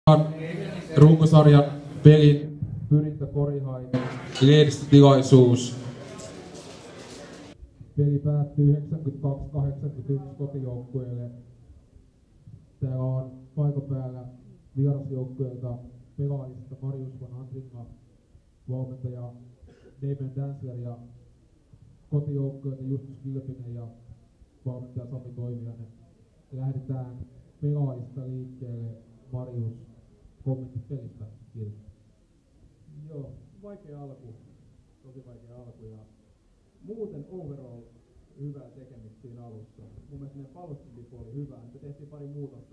Runkosarjan pelin Pyrintä Korihain lehdistötilaisuus. Peli päättyy 92-81 kotijoukkueelle. Täällä on paikan päällä vierasjoukkueelta pelaajista Marius van Andringa, valmentaja Damien Dansler ja kotijoukkueelta Justus Kilpinen ja valmentaja Sami Toiviainen. Lähdetään pelaajista liikkeelle. Marius, kommentit pelistä. Kiitos. Joo, vaikea alku. Tosi vaikea alku ja muuten overall hyvää tekemistä siinä alussa. Mun mielestä meidän pallotuslipu oli hyvää. Me tehtiin pari muutosta.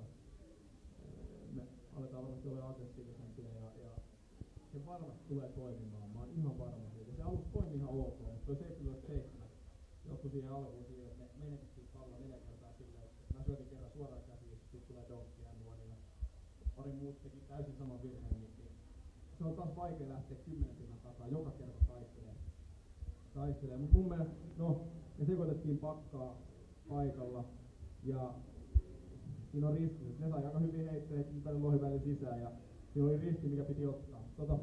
Me aletaan varmasti olla aggressiivisempia ja se varmasti tulee toimimaan. Mä oon ihan varma siitä. Se alussa toimi ihan ok. Toi 17-7 johtui siihen alkuun siihen, että me menetettiin palloa 4 kertaa silleen, että mä syötin kerran suoraan käsiin, sitten tulee donkki ja nuori ja pari muut teki täysin saman virheen. Niin se on taas vaikea lähteä 10 pinnan takaa joka kerta taistelee. Mutta mun mielestä, me sekoitettiin pakkaa paikalla ja siinä on riski. Ne sai aika hyvin heitteitä ympäri lohivälin sisään ja siinä oli riski, mikä piti ottaa.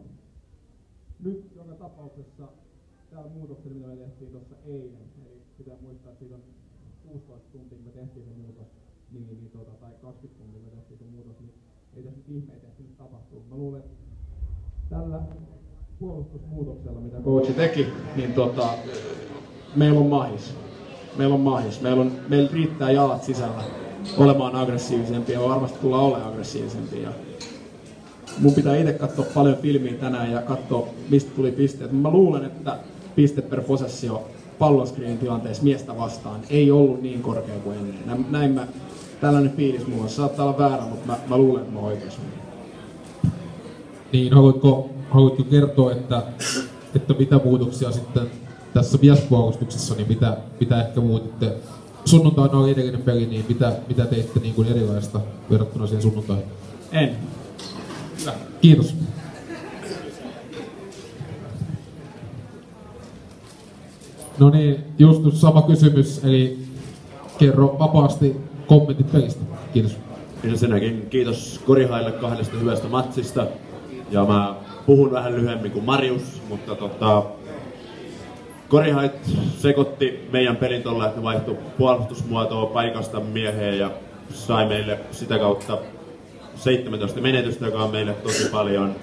Nyt joka tapauksessa täällä muutoksella, mitä me tehtiin tuossa eilen, eli pitää muistaa, että siitä on 16 tuntia, kun me tehtiin se muutos, tai 20 tuntia, kun me tehtiin se muutos, niin ei tässä nyt ihmeitä ehti nyt tapahtuu. Mä luulen, että tällä puolustusmuutoksella, mitä coachi teki, niin meillä on mahis. Meillä riittää jalat sisällä olemaan aggressiivisempia ja varmasti tullaan olemaan aggressiivisempia. Mun pitää itse katsoa paljon filmiä tänään ja katsoa, mistä tuli pisteet. Mä luulen, että piste per possessio pallonscreenin tilanteessa miestä vastaan ei ollut niin korkea kuin ennen. Tällainen fiilis mulla on. Saattaa olla väärä, mutta mä luulen, että mä oon oikeassa. Niin, haluatko kertoa, että mitä muutoksia sitten tässä viespuolustuksessa, niin mitä ehkä muutitte? Sunnuntaina oli edellinen peli, niin mitä teitte niin kuin erilaista verrattuna siihen sunnuntaihin? En. Hyvä. Kiitos. No niin, Justus sama kysymys, eli kerro vapaasti kommentit pelistä. Kiitos. Ensinnäkin kiitos Korihaille 2 hyvästä matsista. Ja mä puhun vähän lyhyemmin kuin Marius, mutta Korihait sekoitti meidän pelin tolla, että ne vaihtoi puolustusmuotoa paikasta mieheen ja sai meille sitä kautta 17 menetystä, joka on meille tosi paljon.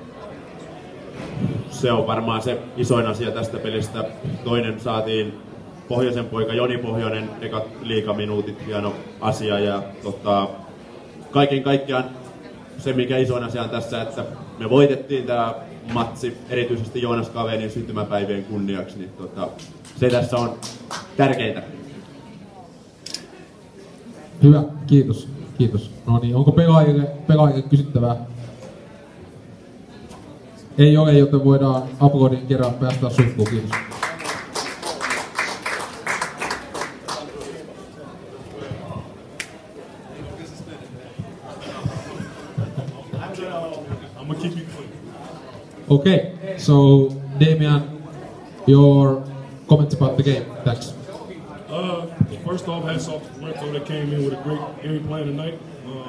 Se on varmaan se isoin asia tästä pelistä. Toinen saatiin Pohjoisen poika Joni Pohjonen, ekat liigaminuutit, hieno asia. Ja kaiken kaikkiaan se, mikä isoin asia on tässä, että me voitettiin tämä matsi erityisesti Joonas Kavenin syntymäpäivien kunniaksi. Niin se tässä on tärkeintä. Hyvä, kiitos. No niin, onko pelaajille kysyttävää? Ei ole, joten voidaan uploadin kerran päästä suhkuun. Kiitos. Okay, so Damian, your comments about the game. Thanks. First off, hats off to Lorenzo that came in with a great game plan tonight.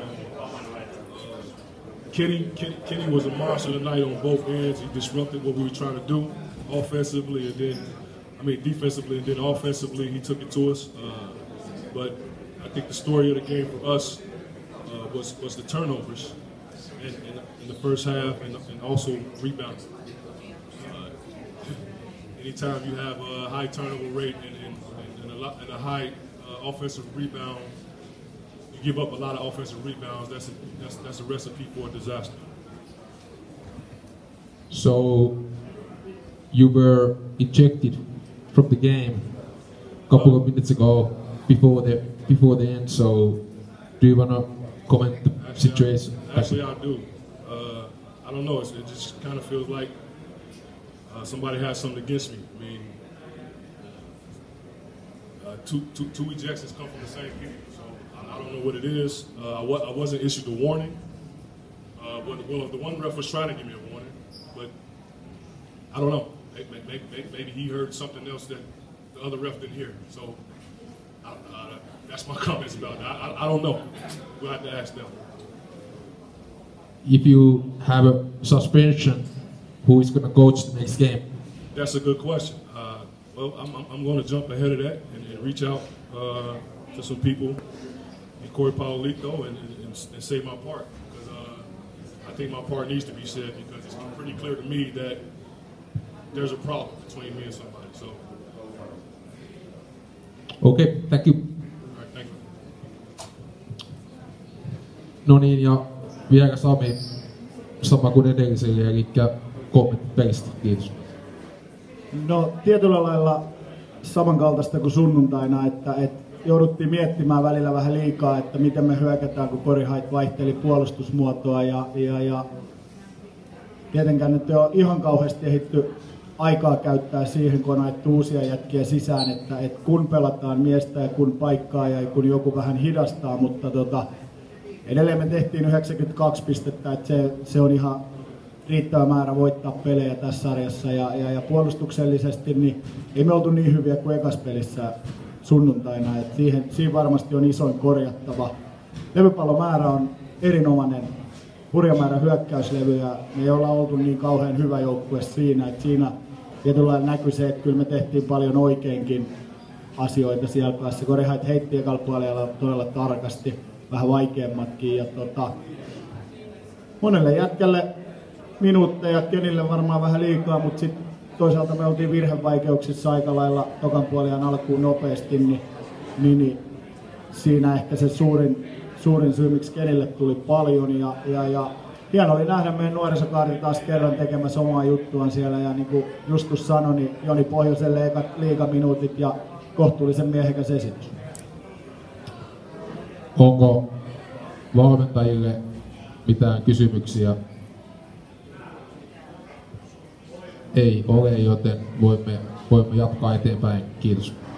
Kenny was a monster tonight on both ends. He disrupted what we were trying to do offensively defensively, and then offensively he took it to us. But I think the story of the game for us was the turnovers in the first half and also rebounding. Anytime you have a high turnover rate and a high offensive rebound, you give up a lot of offensive rebounds. That's a recipe for a disaster. So you were ejected from the game a couple of minutes ago before the end. So do you want to comment the situation? Actually, I do. I don't know. It just kind of feels like somebody has something against me. I mean, two ejections come from the same people. So I don't know what it is. I wasn't issued a warning. Well, the one ref was trying to give me a warning, but I don't know. Maybe he heard something else that the other ref didn't hear. So that's my comments about it. I don't know. We'll have to ask them. if you have a suspension, who is going to coach the next game? That's a good question. Well, I'm going to jump ahead of that and reach out to some people in Corey Paolito and say my part. Because I think my part needs to be said because it's pretty clear to me that there's a problem between me and somebody. So. Okay, thank you. All right, thank you. No niin, ja vielä Sami, sama kuin edelliselle, eli kommentit pelistä. Kiitos. No tietyllä lailla samankaltaista kuin sunnuntaina, että jouduttiin miettimään välillä vähän liikaa, että miten me hyökätään, kun Corey Haight vaihteli puolustusmuotoa ja tietenkään nyt ei ole ihan kauheasti ehditty aikaa käyttää siihen, kun on ajettu uusia jätkiä sisään, että kun pelataan miestä ja kun paikkaa ja kun joku vähän hidastaa, mutta edelleen me tehtiin 92 pistettä, että se on ihan riittävä määrä voittaa pelejä tässä sarjassa ja puolustuksellisesti niin ei me oltu niin hyviä kuin ekas pelissä sunnuntaina, että siinä varmasti on isoin korjattava. Levypallomäärä on erinomainen, hurja määrä hyökkäyslevyjä, me ei olla oltu niin kauhean hyvä joukkue siinä, että siinä tietyllä näkyy se, että kyllä me tehtiin paljon oikeinkin asioita siellä päässä. Corey Haight heitti ekalla puolella todella tarkasti, vähän vaikeammatkin ja monelle jätkälle minuutteja, Kenille varmaan vähän liikaa, mutta sitten toisaalta me oltiin virhevaikeuksissa aika lailla tokan puoliaan alkuun nopeasti, niin siinä ehkä se suurin syy, miksi Kenille tuli paljon ja hieno oli nähdä meidän nuorisokaari taas kerran tekemässä omaa juttuaan siellä ja niin kuin Justus sanoi, niin Joni Pohjoselle ekat liigaminuutit ja kohtuullisen miehekäs esitys. Onko valmentajille mitään kysymyksiä? Ei ole, joten voimme jatkaa eteenpäin. Kiitos.